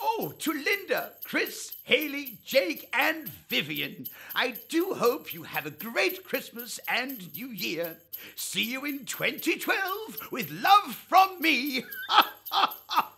Oh, to Linda, Chris, Haley, Jake, and Vivian. I do hope you have a great Christmas and New Year. See you in 2012 with love from me.